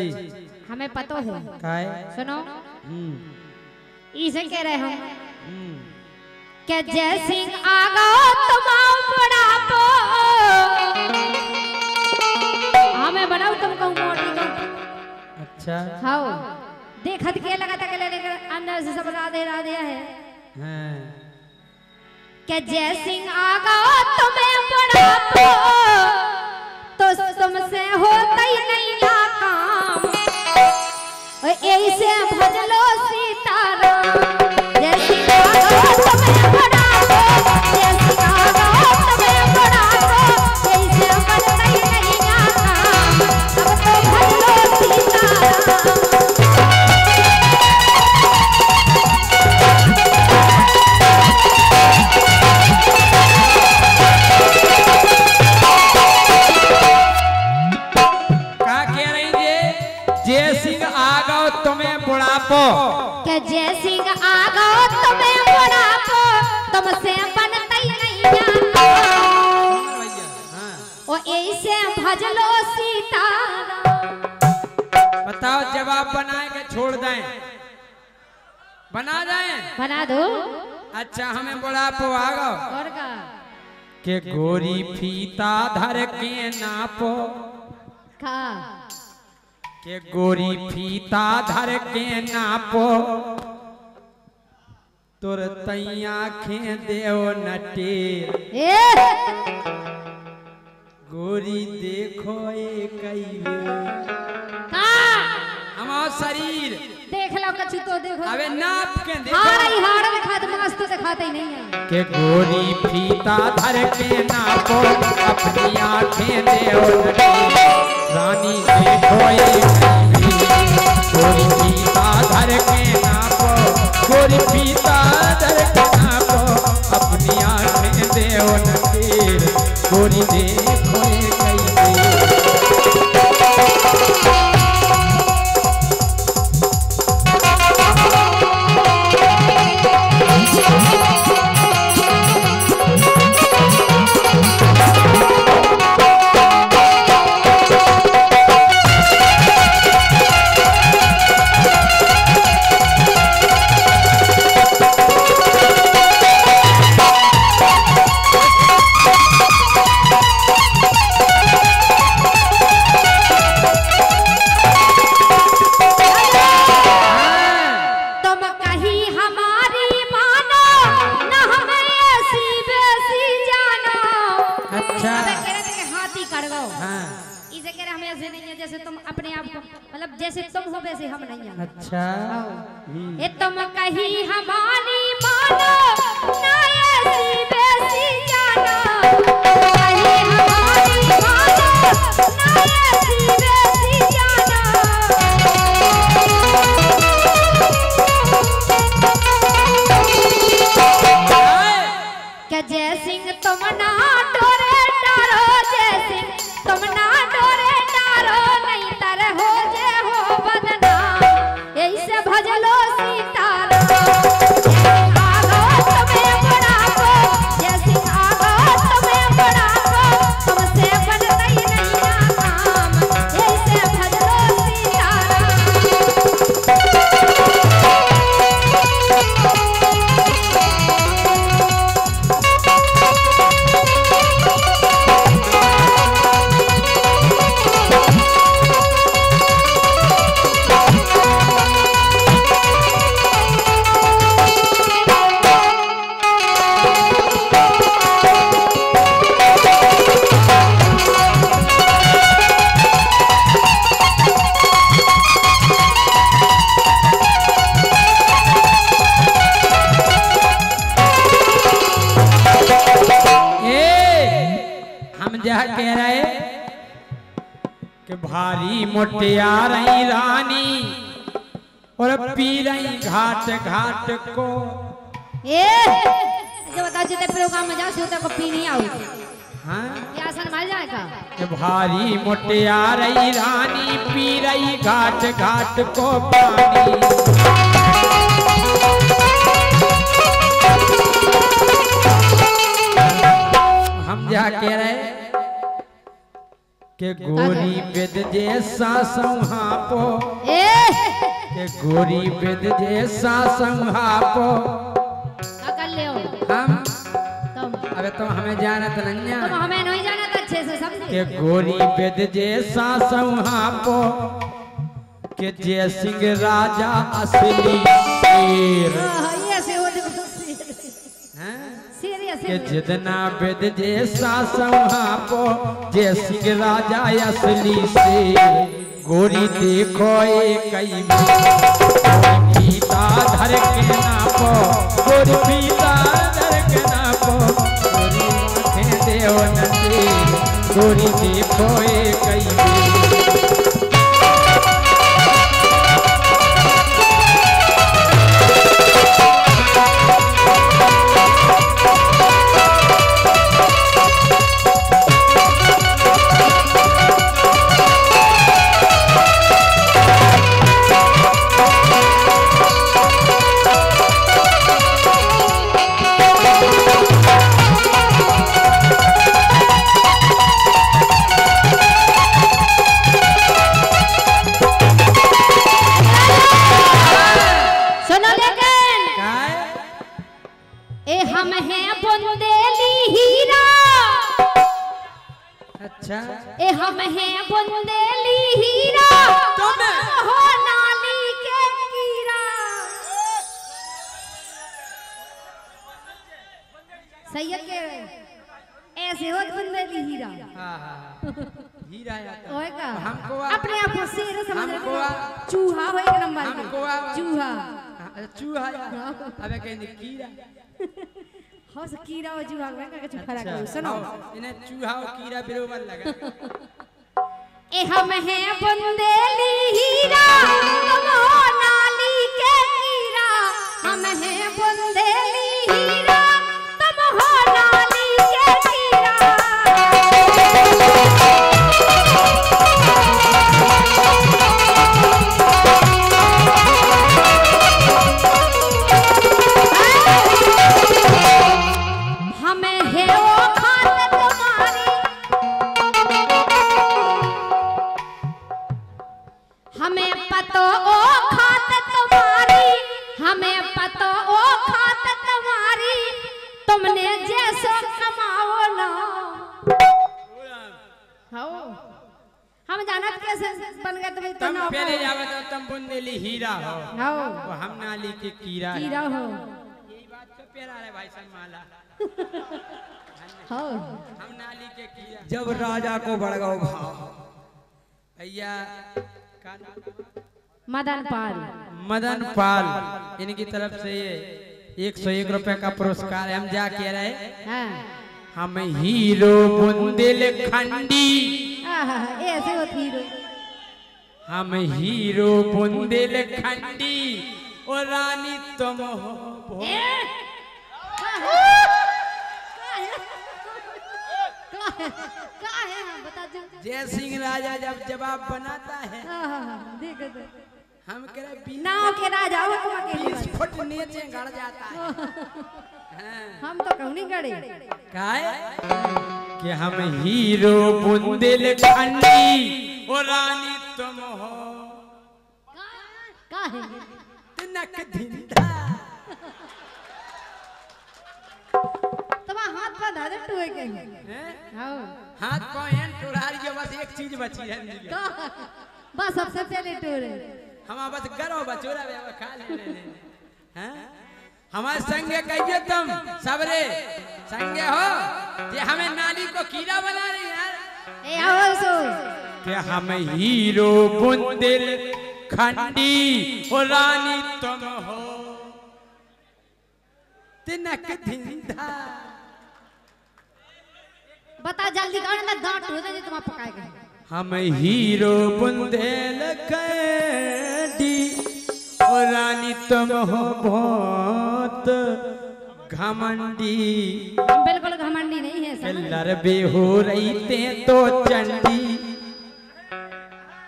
हमें पता है काय सुनो इसे कह रहे हम के जय सिंह आगा तुम बुढ़ापो हमें बनाओ तुमको मोटी को अच्छा हाँ देखत के लगा था के लेकर अंदर से सब राधे राधे है हाँ के जय सिंह आगा तुम्हें बुढ़ापो तो तुमसे होता ही नहीं काम ऐसे भजलो सीताराम जय सिंह आगा तुम्हें बुढ़ापो जय सिंह आगा तुम्हें बुढ़ापो ऐसे भजलो ही नहीं काम अब तो भजलो सीताराम के जय सिंह आगा तुम्हें बुढ़ापो तुमसे बनता ही नहीं ओ ऐसे भजलो सीताराम बताओ जवाब बनाए के छोड़ दें बना जाए बना दो अच्छा हमें बुढ़ापो आगा और का के गोरी फीता धर के नापो का के गोरी फीता धर के नापो तुर तैया खे देव नटे गोरी देखो एक हमारा शरीर देख लो कछु तो देखो अबे नाप के देखो हाड़ दिखा दो मस्त दिखाते ही नहीं है के गोरी फीता धर के नापो अपनी आंखें देव नटे रानी देखो गोरी फीता धर के नापो गोरी फीता धर के नापो अपनी आंखें देव नकेर गोरी देखो जैसे तुम अपने आप को मतलब जैसे तुम हो वैसे हम नहीं हैं अच्छा ये तुम कहीं हमारी मानो ना ऐसी वैसी जानो कहीं हमारी मानो ना ऐसी वैसी जानो क्या जय सिंह तुम ना डोरे डारो जय सिंह तुम ना डोरे डारो नहीं तर हो जे हो बदनाम ऐसे भजलो सीताराम आगो तुम्हें बुढ़ापो जय सिंह आगो तुम्हें बुढ़ापो तुमसे बनता ही नहीं काम ऐसे भजलो सीताराम कह रहे कि भारी मोटियार रानी और पी रही घाट घाट को जो बताओ जितने प्रोग्राम में जाओ को पी नहीं आओ हाँ प्यासा मर जाएगा कि भारी मोटियार रानी पी रही घाट घाट को पानी हम जा कह रहे के गोरी बेद जैसा संहापो के गोरी बेद जैसा संहापो क्या कर ले हो हम तुम अबे तो हमें जाना तो नहीं तुम हमें नहीं जाना तो अच्छे से समझे के गोरी बेद जैसा संहापो के जय सिंह राजा असली शेर ये से हो देखो के जितना बेद जैसा संहापो जय सिंह राजा असली शेर गोरी देखो कई पीता धर के नापो गोरी पीता धर के नापो गोरी माथे देव नंदी गोरी देखो कई अच्छा ए हम हैं बुंदेली हीरा तुम हो नाली के कीड़ा सही है के ऐसे हो बुंदेली हीरा हां हां हीरा आता होए का हमको अपने आप को शेर समझ रहे चूहा होए के नंबर हमको चूहा चूहा अबे कहीं कीड़ा हो से कीड़ा और चूहा में का कुछ फर्क है सुनो इन्हें चूहा और कीड़ा बराबर लगा ए हम हैं बुंदेली हीरा तुम हो नाली के कीड़ा हम हैं बुंदेली हीरा तुम हो नाली के कीड़ा हमें है वो खात तुम्हारी हमें पतो ओ खात तुम्हारी हमें पतो ओ खात तुम्हारी तुमने जैसो कमाओ ना हो हम जानत कैसे बन गए तुम तुम पहले जावे तो तुम बुंदेली हीरा हो हो हम नाली के कीड़ा हो यही बात तो प्यारा है भाई माला हो हम नाली के कीड़ा जब राजा को भड़काओ भैया मदन पाल इनकी तरफ से ये 101 रुपए का पुरस्कार है हम जा कह रहे हाँ हम हीरो बुंदेलखंडी ऐसे होती हीरो हम हीरो बुंदेलखंडी और रानी तुम हो जय सिंह राजा जब जवाब बनाता है हम कह रहे नाव के राजा हो तुम अकेले 20 फुट नीचे गड़ जाता है हम तो कहूं नहीं गड़े काहे कि हम हीरो बुंदेलखंडी और रानी तुम हो काहे तिनक धिंदा तुम्हारा हाथ पर दादे टूए के हां हाथ पांव टुरारी के बस एक चीज बची है बस सबसे पहले टूरे हम बस गरो बचोरा खा ले हैं हमारे संगे कहिए तुम सबरे संगे हो ये हमें नाली को कीड़ा बना रही यार ए आओ सो कि हम हीरो बुंदेलखंडी और रानी तुम हो तिनक धिंदा बता जल्दी कौन ना दांत हो दे तुम पकाएगा हम हीरो बुंदेलखंडी और रानी तुम हो बहुत घमंडी हम बिल्कुल घमंडी नहीं है समझ लर बे हो रही ते तो चंडी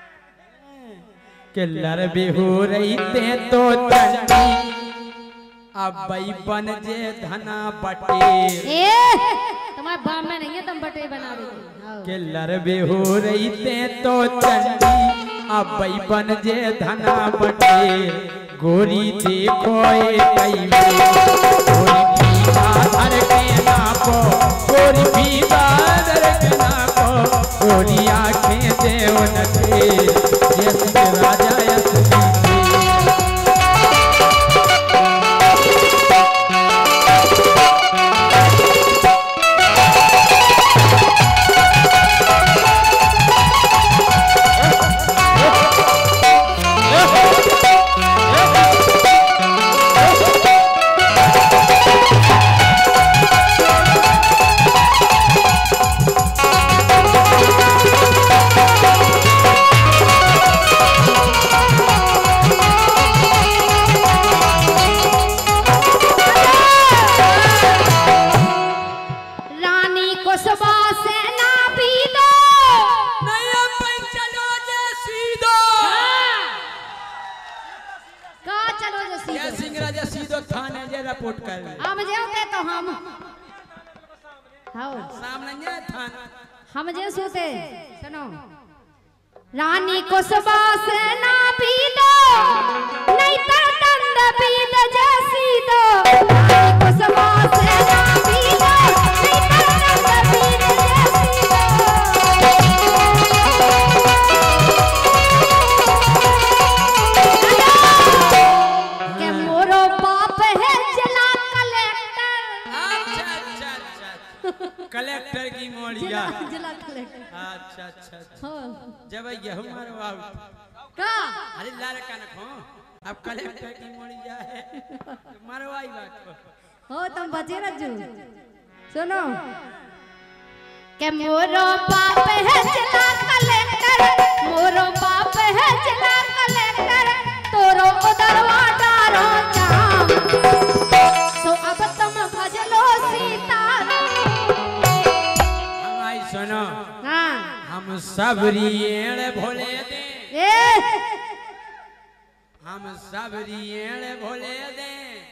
के लर बे हो रही ते तो चंडी अब बन जे धना बटे ए तुम्हारे बाप में नहीं है तुम बटे बना देती के लड़बे हो रही ते तो चंडी अब बन जे धना बटे गोरी देखो कई गोरी पीता धर के नापो गोरी पीता धर के नापो गोरी आंखें देव नटे जैसे राजा रिपोर्ट कर हम जे होते तो हम सामने था हम जे सोते सुनो रानी को सुबह से ना पी दो नहीं तो दंड पीद जैसी दो रानी को सुबह से ना पी दो नहीं तो दंड पीद जैसी दो के मोरो बाप है जिला कलेक्टर। अच्छा कलेक्टर की मोड़िया जिला कलेक्टर। अच्छा अच्छा जब ये हमारे बाबू का अरे लाल का नखो अब कलेक्टर की मोड़िया है मारवाई बात हो तुम बचे रज्जू सुनो के मोरो बाप है जिला कलेक्टर मोरो बाप है जिला कलेक्टर तोरो उदरवा डारो जाम सो अब तुम भजलो सीताराम। हमारी सुनो हाँ हम सबरियेण भोले दे हम सबरियेण भोले दे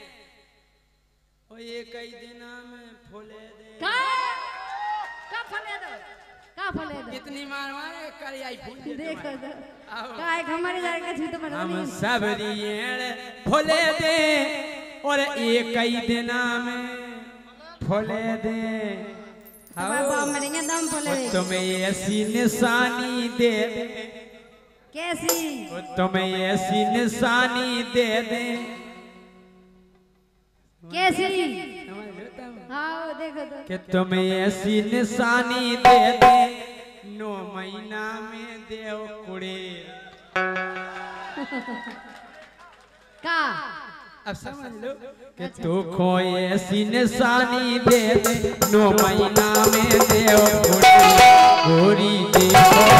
ओ ये कई दिना में फूले दे का फले दो का फले दो कितनी मार मारे कर आई फूल देखो तो काय हमारे जाएगा झूठ बना हम सबरियेण फूले दे और एक कई दिना में फूले दे बाप मरेंगे दम फले तुम्हें ऐसी निशानी दे कैसी तुम्हें ऐसी निशानी दे दे कैसी हाँ देखो तो कि तुम्हें ऐसी निशानी दे दे 9 महीना में देव कुड़े का अब समझ लो कि तू को ऐसी निशानी दे दे 9 महीना में देव कुड़े गोरी देखो